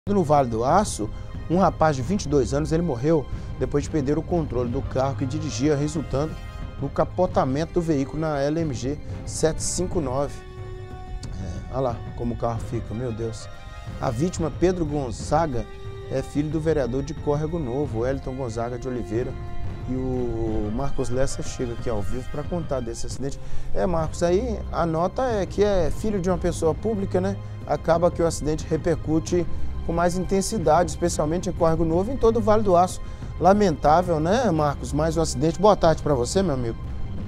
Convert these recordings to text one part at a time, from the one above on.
No Vale do Aço, um rapaz de 22 anos ele morreu depois de perder o controle do carro que dirigia, resultando no capotamento do veículo na LMG 759. Olha lá como o carro fica, meu Deus. A vítima, Pedro Gonzaga, é filho do vereador de Córrego Novo, Wellington Gonzaga de Oliveira. E o Marcos Lessa chega aqui ao vivo para contar desse acidente. Marcos, aí a nota é que é filho de uma pessoa pública, né? Acaba que o acidente repercute com mais intensidade, especialmente em Córrego Novo e em todo o Vale do Aço. Lamentável, né, Marcos? Mais um acidente. Boa tarde para você, meu amigo.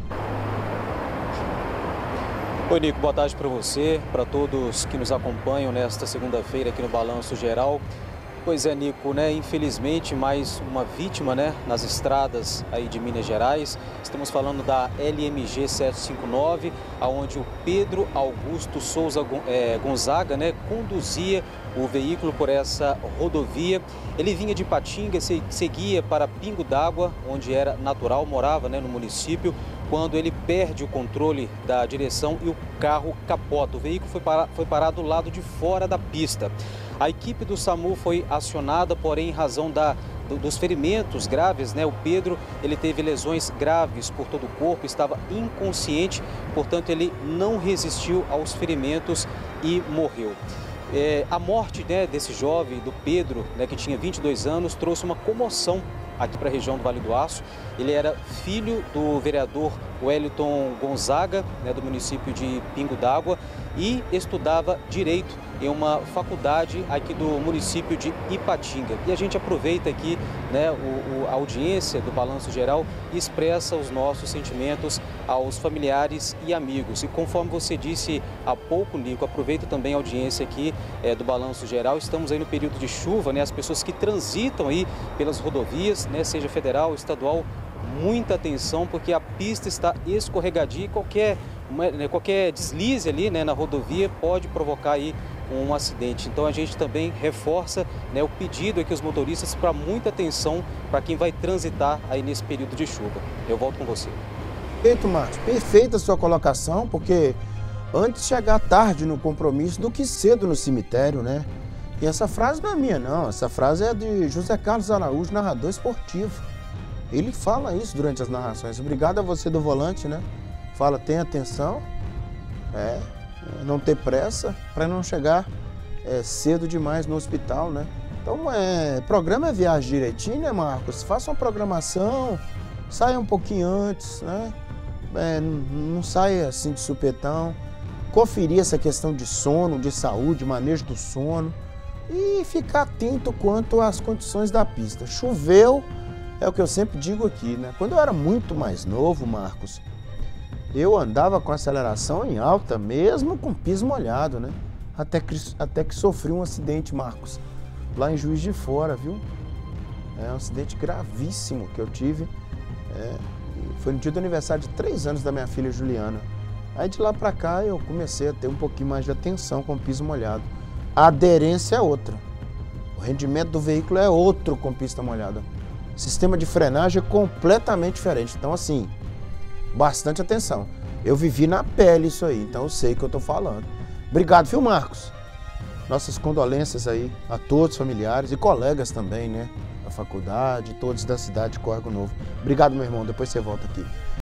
Oi, Nico. Boa tarde para você, para todos que nos acompanham nesta segunda-feira aqui no Balanço Geral. Pois é, Nico, né? Infelizmente, mais uma vítima, né, nas estradas aí de Minas Gerais. Estamos falando da LMG 759, onde o Pedro Augusto Souza Gonzaga, né, conduzia o veículo por essa rodovia. Ele vinha de Ipatinga, seguia para Pingo d'Água, onde era natural, morava, né, no município, quando ele perde o controle da direção e o carro capota. O veículo foi parado do lado de fora da pista. A equipe do SAMU foi acionada, porém, em razão dos ferimentos graves, né? O Pedro, ele teve lesões graves por todo o corpo, estava inconsciente, portanto, ele não resistiu aos ferimentos e morreu. A morte, né, desse jovem, do Pedro, né, que tinha 22 anos, trouxe uma comoção aqui para a região do Vale do Aço. Ele era filho do vereador Wellington Gonzaga, né, do município de Pingo d'Água, e estudava Direito em uma faculdade aqui do município de Ipatinga. E a gente aproveita aqui, né, a audiência do Balanço Geral e expressa os nossos sentimentos aos familiares e amigos. E conforme você disse há pouco, Nico, aproveita também a audiência aqui do Balanço Geral. Estamos aí no período de chuva, né, as pessoas que transitam aí pelas rodovias, né, seja federal, estadual, muita atenção, porque a pista está escorregadia e qualquer deslize ali, né, na rodovia pode provocar aí um acidente. Então a gente também reforça, né, o pedido aqui aos motoristas para muita atenção para quem vai transitar aí nesse período de chuva. Eu volto com você. Perfeito, Marcos. Perfeita a sua colocação, porque antes chegar tarde no compromisso do que cedo no cemitério, né? E essa frase não é minha, não. Essa frase é de José Carlos Araújo, narrador esportivo. Ele fala isso durante as narrações. Obrigado a você do volante, né? Fala, tenha atenção, não ter pressa para não chegar cedo demais no hospital, né? Então, programa é viagem direitinho, né, Marcos? Faça uma programação, saia um pouquinho antes, né? Não saia assim de supetão. Conferir essa questão de sono, de saúde, manejo do sono e ficar atento quanto às condições da pista. Choveu, é o que eu sempre digo aqui, né? Quando eu era muito mais novo, Marcos, eu andava com aceleração em alta, mesmo com piso molhado, né? Até que sofri um acidente, Marcos, lá em Juiz de Fora, viu? Um acidente gravíssimo que eu tive. Foi no dia do aniversário de 3 anos da minha filha Juliana. Aí de lá pra cá eu comecei a ter um pouquinho mais de atenção com o piso molhado. A aderência é outra. O rendimento do veículo é outro com pista molhada. O sistema de frenagem é completamente diferente. Então, assim, bastante atenção. Eu vivi na pele isso aí, então eu sei o que eu tô falando. Obrigado, viu, Marcos? Nossas condolências aí a todos, familiares e colegas também, né? Da faculdade, todos da cidade de Córrego Novo. Obrigado, meu irmão. Depois você volta aqui.